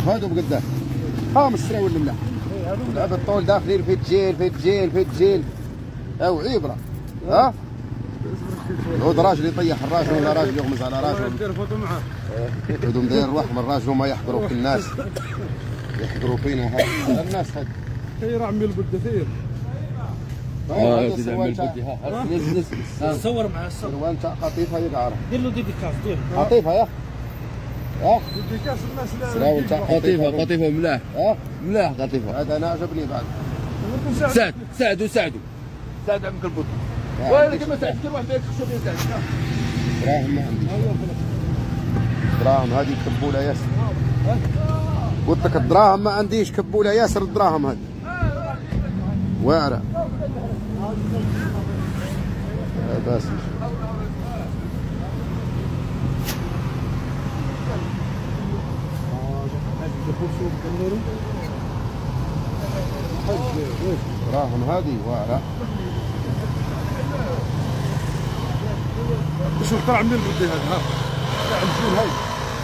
هادو بقدام ها السراويل الملاح لعب الطول داخلين في التجيل في التجيل في التجيل او عبره ها عود راجل يطيح الراجل ولا راجل يغمز على راجل دير فوتو معاه بدهم داير روحهم الراجل وما يحضروا في الناس يحضروا فينا هذا الناس هذا خير عمي البدثير صور مع الصور سروال تاع قطيفه يقعر دير له ديديكاس دير قطيفه يا ديديكاس الناس سراويل تاع قطيفه ملاح ملاح قطيفه. هذا انا عجبني بعد ساعدوا ساعد عمك البط ولا كما ساعد كل واحد يكشف يساعد. دراهم ما عندي دراهم هذه كبوله ياسر قلت لك الدراهم ما عنديش كبوله ياسر الدراهم هذه واعره بس دراهم هذه واعره شوف طلع من البدي هذا ها عندكم هاي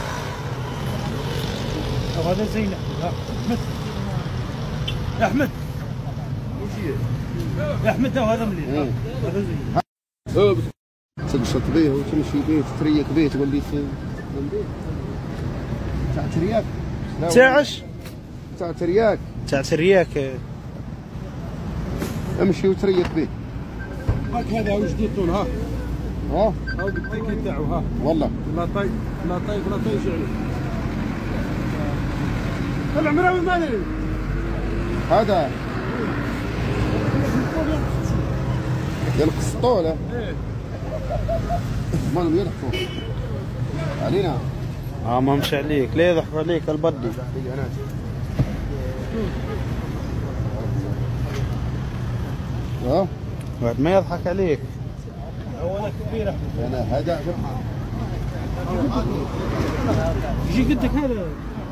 هذا زين احمد يا احمد يا احمد هذا مليح هذا زين تقشط بيه وتمشي بيه تريك بيه تقول لي تاع ترياك تاعش تاع ترياك تاع ترياك امشي وتريك بيه هاك هذا هو جديد طول ها ها التيكي تاعو ها والله لا طيب لا طيب لا طيب شعري العمراوي مالي هذا ينقص الطولة مالهم يضحكوا علينا ما مش عليك ليه يضحك عليك البدي ها بعد ما يضحك عليك هو انا كبير احمد انا هذا يجي قدك هذا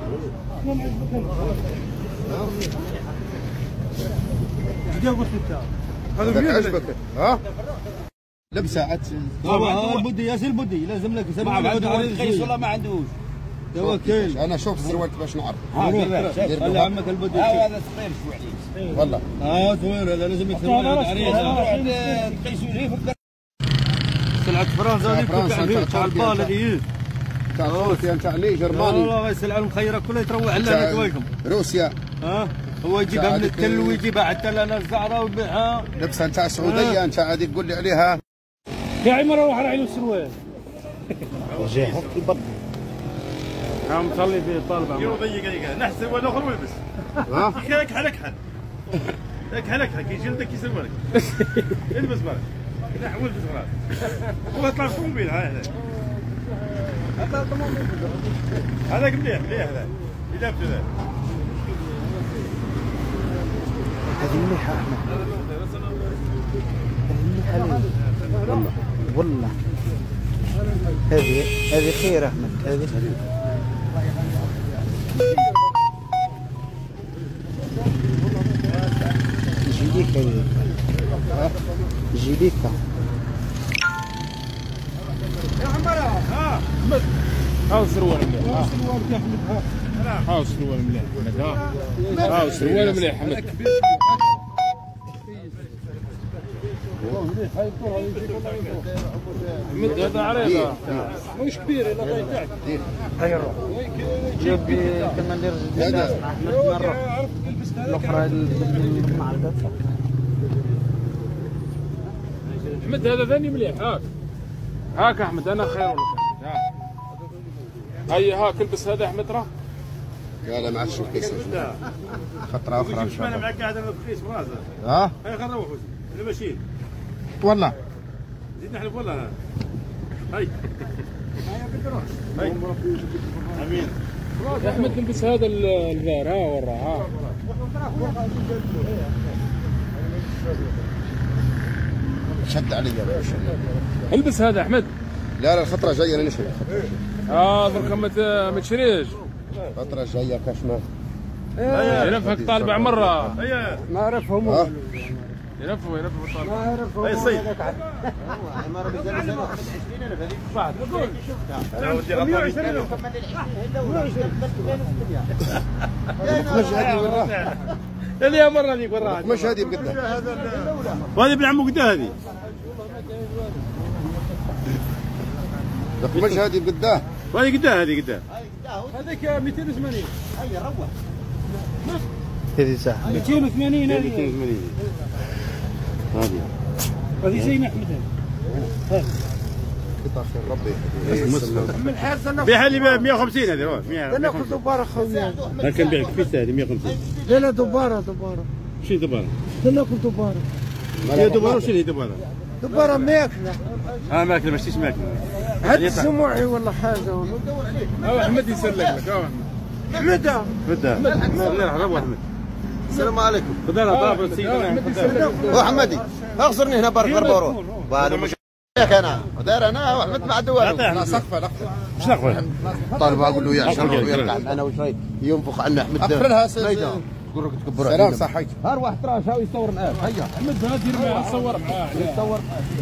هذا عجبك ها لبسه عاد البدي ياسر البدي لازم لك سبعه بعد قيس والله ما عندوش توكل انا شوف السروال باش نعرف خلي عمك البدي هذا صغير شوي عليه والله صغير هذا لازم يكسر عريضه قيس سلعة فرنسا تاع البال هذه تاع روسيا تاع لي جرماني والله يسلع المخيره كلها تروح لنا كويكم روسيا هو يجيبها من التل ويجيبها حتى لنا الزعره ويبيعها لبسها نتاع السعوديه انت عادي تقول لي عليها يا عمر روح راعي له السروال جاي حط البط عم تصلي في طالب عمر ضيق دقيقه نحس سروال اخر والبس لك حل كي جلدك يسروالك البس بالك نحول البس خلاص هو يطلع في الموبيل هذا هذاك مليح هذا اللي لابسه ذا هذه مليحه احمد والله هذه خير احمد هذه جيليكا جيليكا يا عمرة ها احمد هاو السروال مليح السروال يا احمد هاو السروال مليح احمد هاو السروال مليح احمد احمد هذا عريضه مش كبير الا طايح تحت هيا نروح جيب كما ندير الناس مع احمد نروح الاخرى مع البطه احمد هذا ثاني مليح هاك احمد انا خير لك هيا هاك البس هذا احمد راه لا ما عادش الكيس خطره اخرى ان شاء انا الله معك قاعد انا بخيس براسه ها هاي خلينا نروح انا ماشيين والله زيد نحلف والله هاي هاي امين يا احمد نلبس هذا الفار وراه شد علي يا باشا البس هذا احمد لا الخطره جايه انا نشري درك ما تشريش الخطره جايه كاش ما ينفعك طالب عمره هيا نعرفهم يلفوا بالطالب. ما يعرفوا اي صيد. ما راه مازال سنه 21 انا بهذيك بعد. انا ودي غطوني. 120 كمل ال 20 اللي يا مره هذيك وراها. مش هذه بقدها. وهذه ابن عمو قدها هذه. مش هذه بقدها. وهذه قدها هذه قدها. هذيك 280. هيا روح. هذه ساعه 280 هذه. 280 هذه. هذه زين احمد هذه. ربي من الحارس بيعها لي ب 150 هذه. 100. انا كنت دباره خويا. كان بيعك في هذه 150. لا دباره. شنو دبارة؟ انا كنت دباره. هي دبارة وشنو هي دبارة؟ دباره ماكله. ماكله ماشي ماكله. هاد سموعي ولا حاجه ولا. احمد يسلك لك. احمد. احمد. السلام عليكم. بدل طاب سيدنا. وحمدي اخسرني هنا بارك ضربه وهذا مش انا ودار انا واحمد مع الدوال. لا سقفه لقطه. ايش نقول؟ طالب اقول له يا شرف ويركع انا وشوي ينفخ عنا احمد. اقفلها قول لك تكبر. سلام صحيت. هار واحد ترى شاوي يصور معاه. هيا احمد هذا دير معاه صور معاه. يصور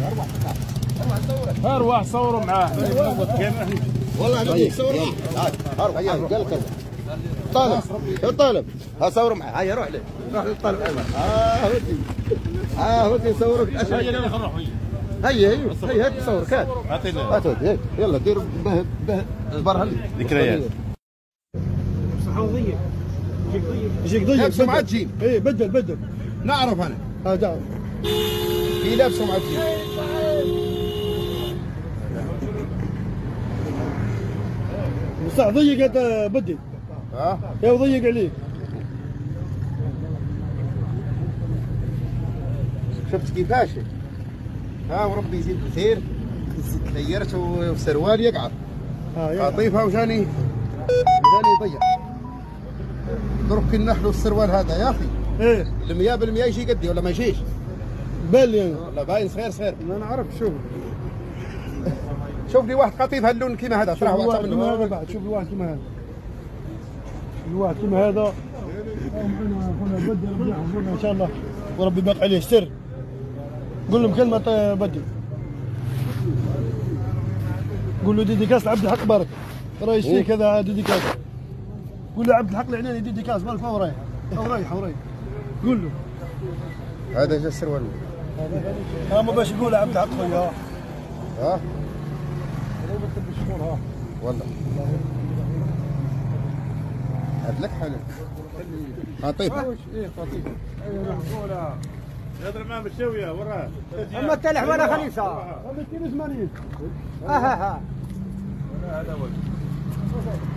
هار واحد صوروا معاه. والله انا يصور معاه. هيا قال لك طالب يا طالب ها صور معاه. هيا روح له للطالب ايمن. ودي يصورك. هيا هات تصورك. هات ودي يلا دير برها ذكريات. صحة ضيق. يجيك ضيق سمعة جيل. ايه بدل نعرف انا هذا في لابس سمعة جيل. صح ضيق هذا بدل. يا ضيق عليك. شفت كيفاش؟ وربي يزيد الخير. غيرت وسروال يقعر. عطيفها وجاني يضيع. درك النحل والسروال هذا يا اخي. ايه المياه بالمياه يجي قدي ولا ما يجيش؟ بالي انا. لا باين صغير. ما نعرف شوف لي واحد قطيف هاللون كيما هذا. شوف لي واحد كيما هذا بعد. شوف لي واحد كيما هذا. الواحد كيما هذا. بدل ان شاء الله وربي باقي عليه سر. قول لهم كلمة بدل. قول له ديديكاس لعبد الحق بارك. رايش فيه كذا ديديكاس. قول له عبد الحق العناني ديديكاس مالك ما ورايح. ورايح. قول له. هذا جا السروال. ما باش يقول عبد الحق خويا. والله هاد لك حلو. خطيبه. ايه خطيبه. يضرب معاه بالشويه وراه. اما التلح وانا خليفه. 280. ها. هذا هو.